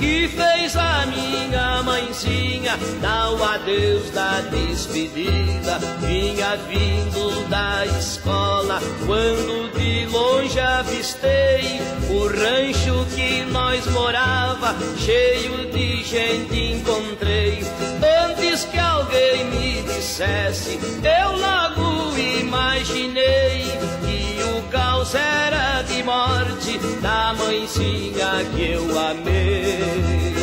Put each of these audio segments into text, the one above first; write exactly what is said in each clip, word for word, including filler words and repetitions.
que fez a minha mãezinha dar o adeus da despedida. Vinha vindo da escola quando de longe avistei o rancho que nós morava, cheio de gente encontrei. Antes que alguém me dissesse, eu logo imaginei que o caos era de morte da mãezinha que eu amei.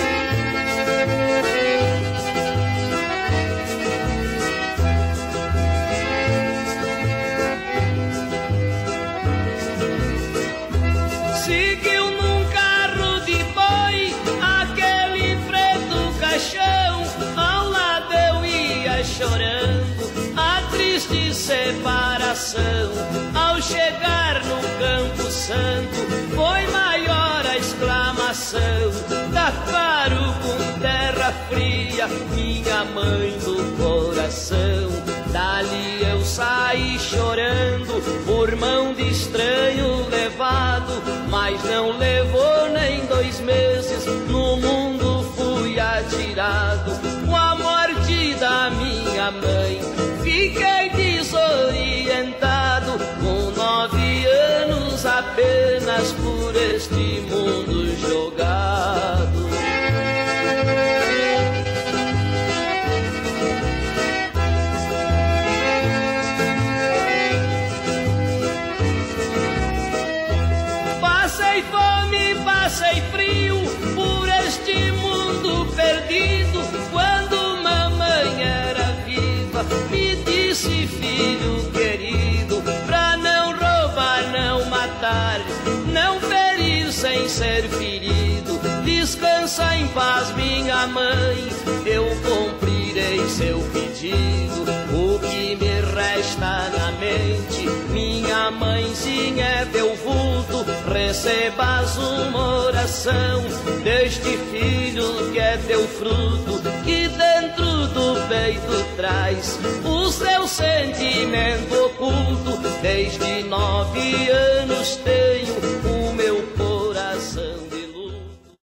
Seguiu num carro de boi aquele preto caixão, ao lado eu ia chorando a triste separação. Ao chegar no Campo Santo foi maior a exclamação: dá paro com terra fria, minha mãe do coração. Dali eu saí chorando por mão de estranho levado, mas não levou nem dois meses, no mundo fui atirado. Com a morte da minha mãe fiquei desorientado, com nove anos apenas por este mundo jogado. Passei fome, passei frio por este mundo perdido. Quando mamãe era viva me disse: filho querido, pra não roubar, não matar, não ferir sem ser ferido, descansa em paz minha mãe, eu cumprirei seu pedido. O que me resta na mente, minha mãezinha, é teu vulto, recebas uma oração deste filho que é teu fruto, que dentro do peito traz o seu sentimento oculto. Desde nove anos tenho